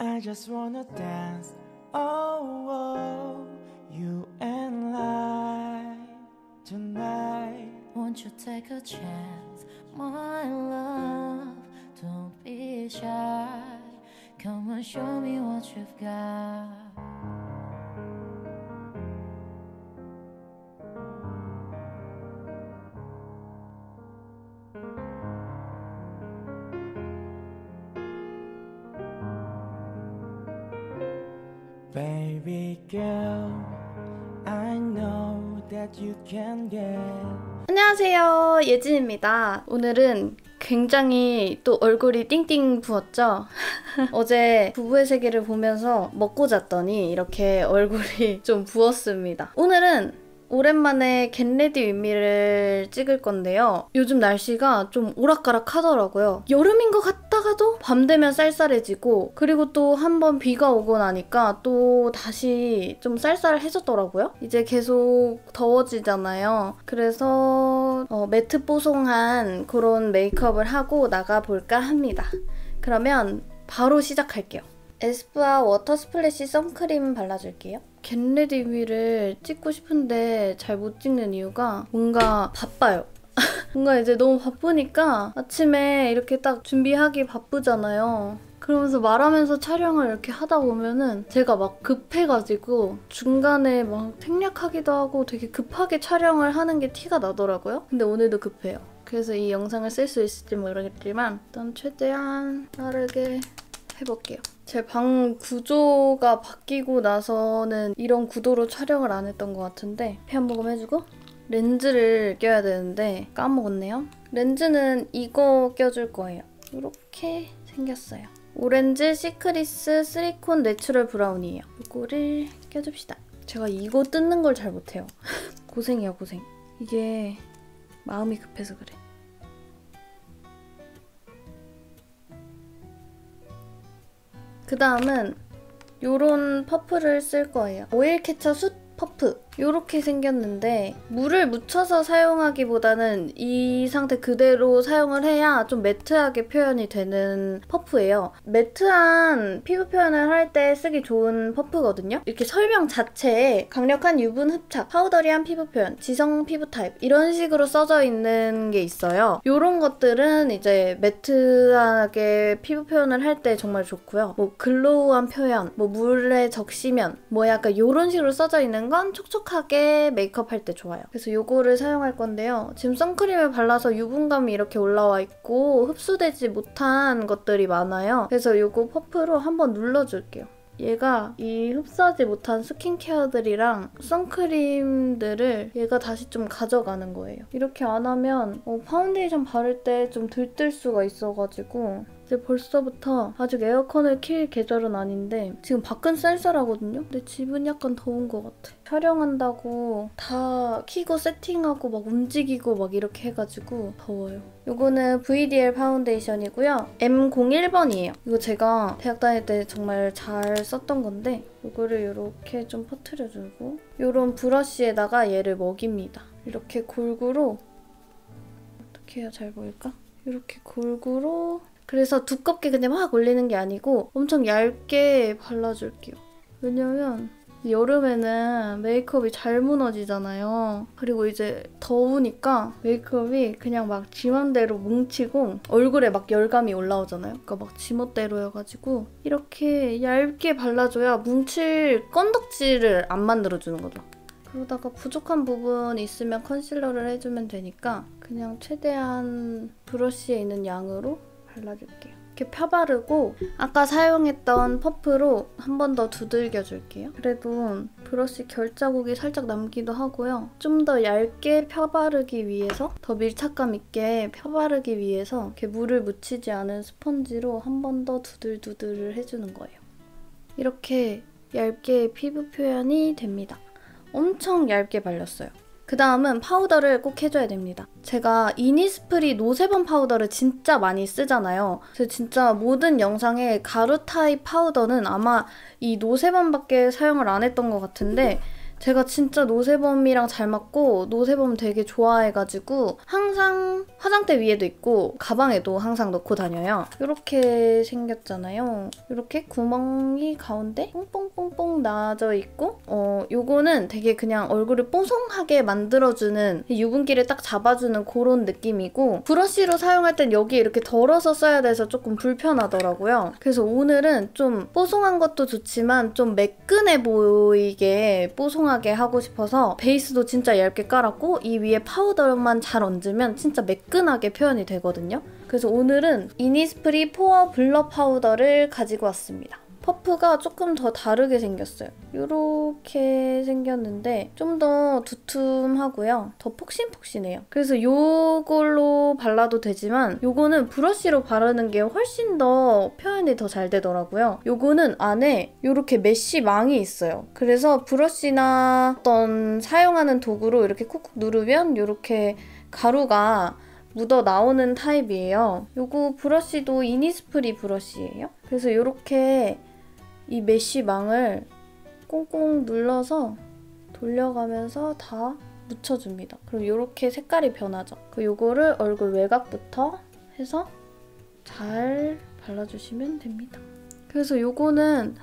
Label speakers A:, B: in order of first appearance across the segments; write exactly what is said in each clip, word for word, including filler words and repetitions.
A: I just wanna dance, oh, oh, you and I tonight.
B: Won't you take a chance, my love? Don't be shy. Come and show me what you've got.
A: Baby girl, I know that you can get.
C: 안녕하세요, 예진입니다. 오늘은 굉장히 또 얼굴이 띵띵 부었죠? 어제 부부의 세계를 보면서 먹고 잤더니 이렇게 얼굴이 좀 부었습니다. 오늘은 오랜만에 겟레디 윗미를 찍을 건데요. 요즘 날씨가 좀 오락가락 하더라고요. 여름인 것 같다가도 밤 되면 쌀쌀해지고, 그리고 또 한번 비가 오고 나니까 또 다시 좀 쌀쌀해졌더라고요. 이제 계속 더워지잖아요. 그래서 어, 매트 뽀송한 그런 메이크업을 하고 나가볼까 합니다. 그러면 바로 시작할게요. 에스쁘아 워터 스플래시 선크림 발라줄게요. 겟레디 윗미를 찍고 싶은데 잘 못 찍는 이유가 뭔가 바빠요. 뭔가 이제 너무 바쁘니까 아침에 이렇게 딱 준비하기 바쁘잖아요. 그러면서 말하면서 촬영을 이렇게 하다 보면은 제가 막 급해가지고 중간에 막 생략하기도 하고 되게 급하게 촬영을 하는 게 티가 나더라고요. 근데 오늘도 급해요. 그래서 이 영상을 쓸 수 있을지 모르겠지만 일단 최대한 빠르게 해볼게요. 제 방 구조가 바뀌고 나서는 이런 구도로 촬영을 안 했던 것 같은데 피 한 모금 해주고 렌즈를 껴야 되는데 까먹었네요. 렌즈는 이거 껴줄 거예요. 이렇게 생겼어요. 오렌지 시크리스 쓰리콘 내추럴 브라운이에요. 이거를 껴줍시다. 제가 이거 뜯는 걸 잘 못해요. 고생이야 고생. 이게 마음이 급해서 그래. 그 다음은 요런 퍼프를 쓸 거예요. 오일 캐쳐 숯 퍼프. 요렇게 생겼는데 물을 묻혀서 사용하기보다는 이 상태 그대로 사용을 해야 좀 매트하게 표현이 되는 퍼프예요. 매트한 피부 표현을 할 때 쓰기 좋은 퍼프거든요. 이렇게 설명 자체에 강력한 유분 흡착, 파우더리한 피부 표현, 지성 피부 타입 이런 식으로 써져 있는 게 있어요. 요런 것들은 이제 매트하게 피부 표현을 할 때 정말 좋고요. 뭐 글로우한 표현, 뭐 물에 적시면 뭐 약간 요런 식으로 써져 있는 건 촉촉한 하게 메이크업 할 때 좋아요. 그래서 요거를 사용할 건데요. 지금 선크림을 발라서 유분감이 이렇게 올라와 있고 흡수되지 못한 것들이 많아요. 그래서 요거 퍼프로 한번 눌러줄게요. 얘가 이 흡수하지 못한 스킨케어들이랑 선크림들을 얘가 다시 좀 가져가는 거예요. 이렇게 안 하면 어, 파운데이션 바를 때 좀 들뜰 수가 있어가지고 이제 벌써부터 아직 에어컨을 킬 계절은 아닌데 지금 밖은 쌀쌀하거든요? 근데 집은 약간 더운 것 같아. 촬영한다고 다 키고 세팅하고 막 움직이고 막 이렇게 해가지고 더워요. 이거는 브이디엘 파운데이션이고요. 엠 공일 번이에요. 이거 제가 대학 다닐 때 정말 잘 썼던 건데 이거를 이렇게 좀 퍼트려주고 이런 브러쉬에다가 얘를 먹입니다. 이렇게 골고루 어떻게 해야 잘 보일까? 이렇게 골고루 그래서 두껍게 그냥 막 올리는 게 아니고 엄청 얇게 발라줄게요. 왜냐면 여름에는 메이크업이 잘 무너지잖아요. 그리고 이제 더우니까 메이크업이 그냥 막 지맘대로 뭉치고 얼굴에 막 열감이 올라오잖아요. 그러니까 막 지멋대로여가지고 이렇게 얇게 발라줘야 뭉칠 건덕지를 안 만들어주는 거죠. 그러다가 부족한 부분 있으면 컨실러를 해주면 되니까 그냥 최대한 브러쉬에 있는 양으로 발라줄게요. 이렇게 펴바르고 아까 사용했던 퍼프로 한 번 더 두들겨줄게요. 그래도 브러쉬 결자국이 살짝 남기도 하고요. 좀 더 얇게 펴바르기 위해서 더 밀착감 있게 펴바르기 위해서 이렇게 물을 묻히지 않은 스펀지로 한 번 더 두들두들을 해주는 거예요. 이렇게 얇게 피부 표현이 됩니다. 엄청 얇게 발렸어요. 그 다음은 파우더를 꼭 해줘야 됩니다. 제가 이니스프리 노세범 파우더를 진짜 많이 쓰잖아요. 그래서 진짜 모든 영상에 가루 타입 파우더는 아마 이 노세범밖에 사용을 안 했던 것 같은데 제가 진짜 노세범이랑 잘 맞고 노세범 되게 좋아해가지고 항상 화장대 위에도 있고 가방에도 항상 넣고 다녀요. 이렇게 생겼잖아요. 이렇게 구멍이 가운데 뽕뽕뽕뽕 나져 있고 어 요거는 되게 그냥 얼굴을 뽀송하게 만들어주는 유분기를 딱 잡아주는 그런 느낌이고 브러쉬로 사용할 땐 여기 이렇게 덜어서 써야 돼서 조금 불편하더라고요. 그래서 오늘은 좀 뽀송한 것도 좋지만 좀 매끈해 보이게 뽀송하게 하고 싶어서 베이스도 진짜 얇게 깔았고 이 위에 파우더만 잘 얹으면 진짜 매끈하게 표현이 되거든요. 그래서 오늘은 이니스프리 포어 블러 파우더를 가지고 왔습니다. 퍼프가 조금 더 다르게 생겼어요. 이렇게 생겼는데 좀 더 두툼하고요. 더 폭신폭신해요. 그래서 이걸로 발라도 되지만 이거는 브러쉬로 바르는 게 훨씬 더 표현이 더 잘 되더라고요. 이거는 안에 이렇게 메쉬 망이 있어요. 그래서 브러쉬나 어떤 사용하는 도구로 이렇게 쿡쿡 누르면 이렇게 가루가 묻어 나오는 타입이에요. 이거 브러쉬도 이니스프리 브러쉬예요. 그래서 이렇게 이 메쉬 망을 꽁꽁 눌러서 돌려가면서 다 묻혀줍니다. 그럼 이렇게 색깔이 변하죠. 그 요거를 얼굴 외곽부터 해서 잘 발라주시면 됩니다. 그래서 요거는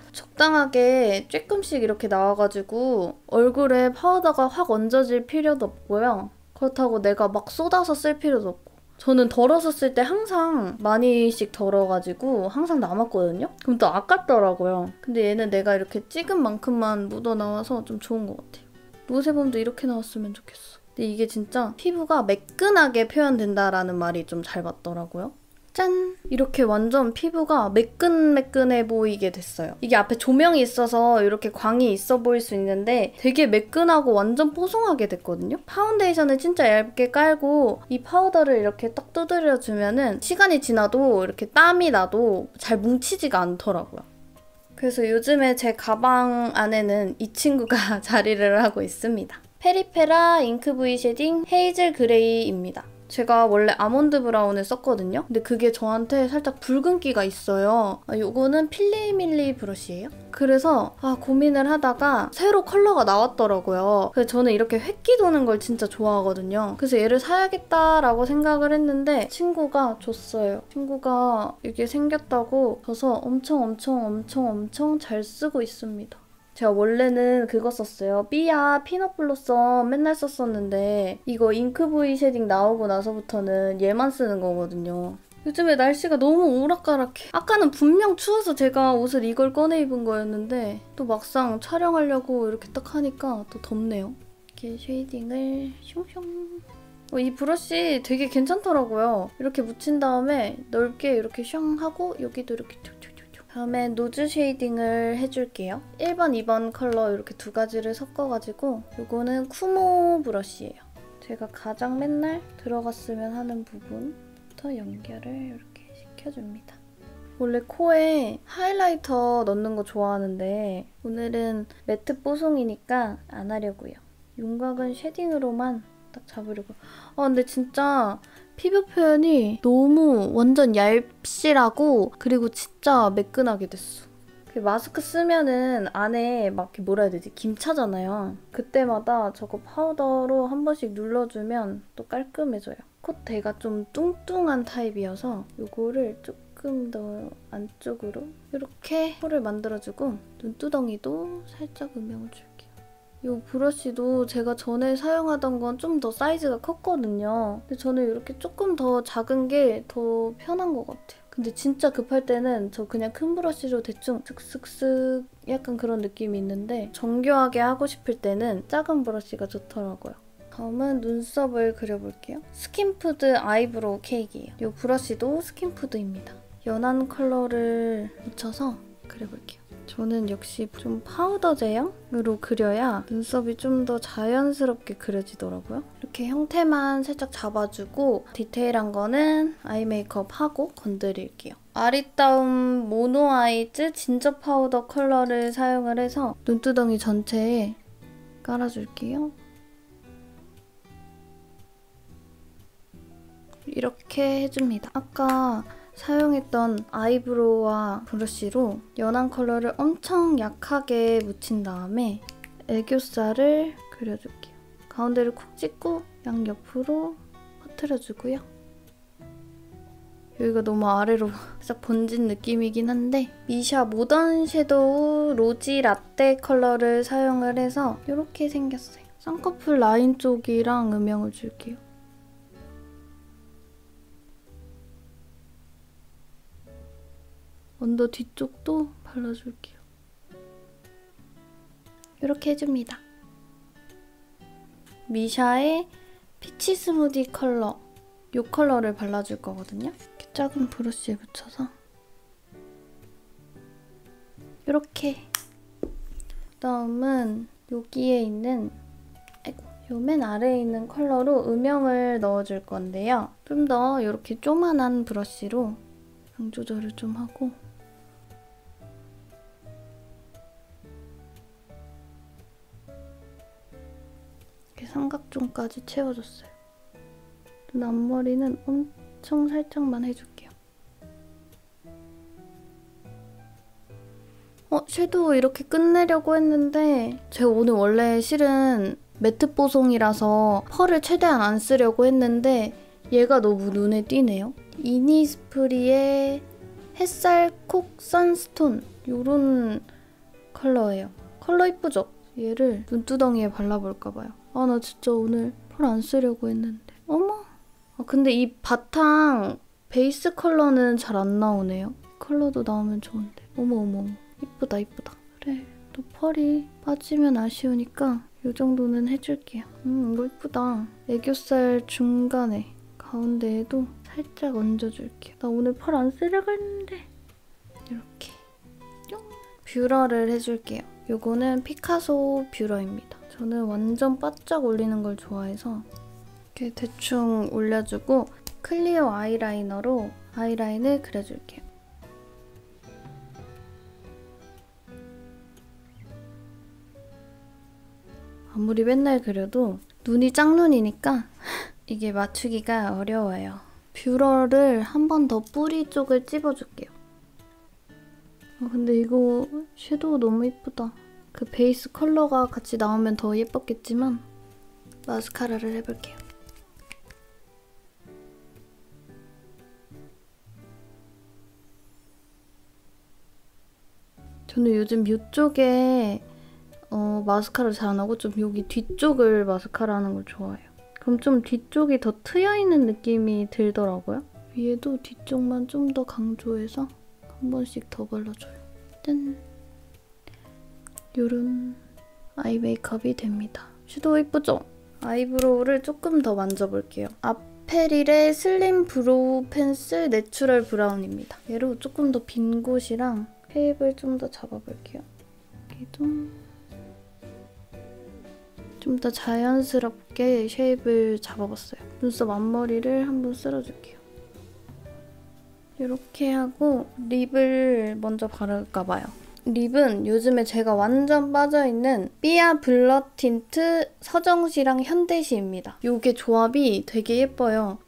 C: 적당하게 조금씩 이렇게 나와가지고 얼굴에 파우더가 확 얹어질 필요도 없고요. 그렇다고 내가 막 쏟아서 쓸 필요도 없고 저는 덜어서 쓸 때 항상 많이씩 덜어가지고 항상 남았거든요? 그럼 또 아깝더라고요. 근데 얘는 내가 이렇게 찍은 만큼만 묻어나와서 좀 좋은 것 같아요. 노세범도 이렇게 나왔으면 좋겠어. 근데 이게 진짜 피부가 매끈하게 표현된다라는 말이 좀 잘 맞더라고요. 짠! 이렇게 완전 피부가 매끈매끈해 보이게 됐어요. 이게 앞에 조명이 있어서 이렇게 광이 있어 보일 수 있는데 되게 매끈하고 완전 뽀송하게 됐거든요? 파운데이션을 진짜 얇게 깔고 이 파우더를 이렇게 딱 두드려주면은 시간이 지나도 이렇게 땀이 나도 잘 뭉치지가 않더라고요. 그래서 요즘에 제 가방 안에는 이 친구가 자리를 하고 있습니다. 페리페라 잉크 브이 쉐딩 헤이즐 그레이입니다. 제가 원래 아몬드 브라운을 썼거든요. 근데 그게 저한테 살짝 붉은기가 있어요. 아, 요거는 필리밀리 브러쉬예요. 그래서 아, 고민을 하다가 새로 컬러가 나왔더라고요. 그래서 저는 이렇게 획기 도는 걸 진짜 좋아하거든요. 그래서 얘를 사야겠다라고 생각을 했는데 친구가 줬어요. 친구가 이게 생겼다고 줘서 엄청 엄청 엄청 엄청 잘 쓰고 있습니다. 제가 원래는 그거 썼어요. 삐아 피넛 블로썸 맨날 썼었는데 이거 잉크 브이 쉐딩 나오고 나서부터는 얘만 쓰는 거거든요. 요즘에 날씨가 너무 오락가락해. 아까는 분명 추워서 제가 옷을 이걸 꺼내 입은 거였는데 또 막상 촬영하려고 이렇게 딱 하니까 또 덥네요. 이렇게 쉐이딩을 슝슝. 어, 이 브러쉬 되게 괜찮더라고요. 이렇게 묻힌 다음에 넓게 이렇게 슝 하고 여기도 이렇게 툭툭툭툭. 다음에 노즈 쉐이딩을 해줄게요. 일 번, 이 번 컬러 이렇게 두 가지를 섞어가지고 이거는 쿠모 브러쉬예요. 제가 가장 맨날 들어갔으면 하는 부분부터 연결을 이렇게 시켜줍니다. 원래 코에 하이라이터 넣는 거 좋아하는데 오늘은 매트 뽀송이니까 안 하려고요. 윤곽은 쉐딩으로만 딱 잡으려고. 아 근데 진짜 피부 표현이 너무 완전 얇실하고 그리고 진짜 매끈하게 됐어. 마스크 쓰면은 안에 막 뭐라 해야 되지? 김 차잖아요. 그때마다 저거 파우더로 한 번씩 눌러주면 또 깔끔해져요. 콧대가 좀 뚱뚱한 타입이어서 이거를 조금 더 안쪽으로 이렇게 코를 만들어주고 눈두덩이도 살짝 음영을 줄게요. 이 브러쉬도 제가 전에 사용하던 건 좀 더 사이즈가 컸거든요. 근데 저는 이렇게 조금 더 작은 게 더 편한 것 같아요. 근데 진짜 급할 때는 저 그냥 큰 브러쉬로 대충 슥슥슥 약간 그런 느낌이 있는데 정교하게 하고 싶을 때는 작은 브러쉬가 좋더라고요. 다음은 눈썹을 그려볼게요. 스킨푸드 아이브로우 케이크예요. 이 브러쉬도 스킨푸드입니다. 연한 컬러를 묻혀서 그려볼게요. 저는 역시 좀 파우더 제형으로 그려야 눈썹이 좀 더 자연스럽게 그려지더라고요. 이렇게 형태만 살짝 잡아주고 디테일한 거는 아이 메이크업 하고 건드릴게요. 아리따움 모노 아이즈 진저 파우더 컬러를 사용을 해서 눈두덩이 전체에 깔아줄게요. 이렇게 해줍니다. 아까 사용했던 아이브로우와 브러쉬로 연한 컬러를 엄청 약하게 묻힌 다음에 애교살을 그려줄게요. 가운데를 콕 찍고 양옆으로 퍼트려주고요. 여기가 너무 아래로 살짝 번진 느낌이긴 한데 미샤 모던 섀도우 로지 라떼 컬러를 사용을 해서 이렇게 생겼어요. 쌍꺼풀 라인 쪽이랑 음영을 줄게요. 언더 뒤쪽도 발라줄게요. 이렇게 해줍니다. 미샤의 피치 스무디 컬러, 이 컬러를 발라줄 거거든요. 이렇게 작은 브러쉬에 묻혀서 이렇게. 그다음은 여기에 있는 요 맨 아래에 있는 컬러로 음영을 넣어줄 건데요. 좀 더 이렇게 조만한 브러쉬로 양 조절을 좀 하고 이렇게 삼각존까지 채워줬어요. 눈 앞머리는 엄청 살짝만 해줄게요. 어, 섀도우 이렇게 끝내려고 했는데 제가 오늘 원래 실은 매트 뽀송이라서 펄을 최대한 안 쓰려고 했는데 얘가 너무 눈에 띄네요. 이니스프리의 햇살 콕 선스톤 이런 컬러예요. 컬러 이쁘죠? 얘를 눈두덩이에 발라볼까봐요. 아, 나 진짜 오늘 펄 안 쓰려고 했는데. 어머! 아, 근데 이 바탕 베이스 컬러는 잘 안 나오네요. 컬러도 나오면 좋은데. 어머 어머 어머. 이쁘다 이쁘다. 그래, 또 펄이 빠지면 아쉬우니까 이 정도는 해줄게요. 음, 이거 이쁘다. 애교살 중간에 가운데에도 살짝 얹어줄게요. 나 오늘 펄 안 쓰려고 했는데. 이렇게 뿅! 뷰러를 해줄게요. 요거는 피카소 뷰러입니다. 저는 완전 바짝 올리는 걸 좋아해서 이렇게 대충 올려주고 클리어 아이라이너로 아이라인을 그려줄게요. 아무리 맨날 그려도 눈이 짝눈이니까 이게 맞추기가 어려워요. 뷰러를 한 번 더 뿌리 쪽을 찝어줄게요. 아, 근데 이거 섀도우 너무 예쁘다. 그 베이스 컬러가 같이 나오면 더 예뻤겠지만 마스카라를 해볼게요. 저는 요즘 이쪽에 어, 마스카라 잘 안 하고 좀 여기 뒤쪽을 마스카라 하는 걸 좋아해요. 그럼 좀 뒤쪽이 더 트여있는 느낌이 들더라고요. 위에도 뒤쪽만 좀 더 강조해서 한 번씩 더 발라줘요. 짠! 요런 아이 메이크업이 됩니다. 섀도우 예쁘죠? 아이브로우를 조금 더 만져볼게요. 아페릴의 슬림 브로우 펜슬 내추럴 브라운입니다. 얘로 조금 더 빈 곳이랑 쉐입을 좀 더 잡아볼게요. 여기도 좀 더 자연스럽게 쉐입을 잡아봤어요. 눈썹 앞머리를 한번 쓸어줄게요. 이렇게 하고 립을 먼저 바를까봐요. 립은 요즘에 제가 완전 빠져있는 삐아 블러 틴트 서정시랑 현대시입니다. 이게 조합이 되게 예뻐요.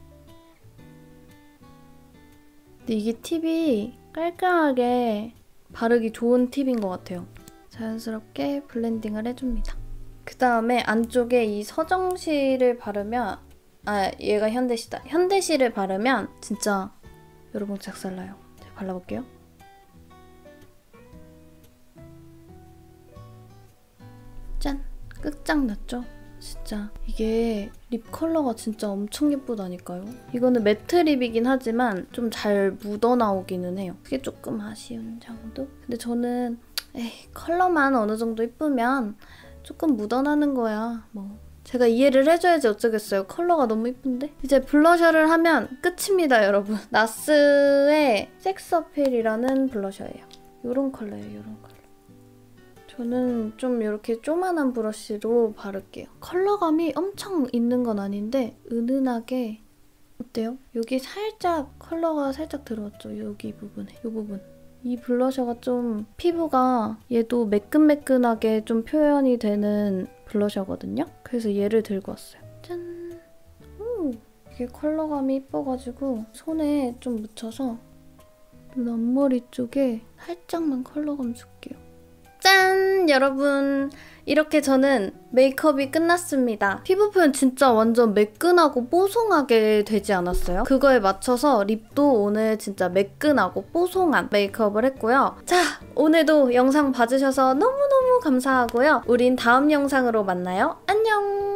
C: 근데 이게 팁이 깔끔하게 바르기 좋은 팁인 것 같아요. 자연스럽게 블렌딩을 해줍니다. 그 다음에 안쪽에 이 서정시를 바르면 아 얘가 현대시다. 현대시를 바르면 진짜 여러분 작살나요. 제가 발라볼게요. 짠! 끝장났죠? 진짜 이게 립 컬러가 진짜 엄청 예쁘다니까요. 이거는 매트 립이긴 하지만 좀 잘 묻어나오기는 해요. 그게 조금 아쉬운 정도? 근데 저는 에이 컬러만 어느 정도 예쁘면 조금 묻어나는 거야. 뭐 제가 이해를 해줘야지 어쩌겠어요. 컬러가 너무 예쁜데? 이제 블러셔를 하면 끝입니다, 여러분. 나스의 섹스 어필이라는 블러셔예요. 이런 컬러예요, 이런 컬러. 저는 좀 이렇게 조만한 브러쉬로 바를게요. 컬러감이 엄청 있는 건 아닌데 은은하게 어때요? 여기 살짝 컬러가 살짝 들어왔죠? 여기 부분에, 이 부분. 이 블러셔가 좀 피부가 얘도 매끈매끈하게 좀 표현이 되는 블러셔거든요? 그래서 얘를 들고 왔어요. 짠! 오! 이게 컬러감이 예뻐가지고 손에 좀 묻혀서 눈 앞머리 쪽에 살짝만 컬러감 줄게요. 짠! 여러분, 이렇게 저는 메이크업이 끝났습니다. 피부 표현 진짜 완전 매끈하고 뽀송하게 되지 않았어요? 그거에 맞춰서 립도 오늘 진짜 매끈하고 뽀송한 메이크업을 했고요. 자, 오늘도 영상 봐주셔서 너무너무 감사하고요. 우린 다음 영상으로 만나요. 안녕!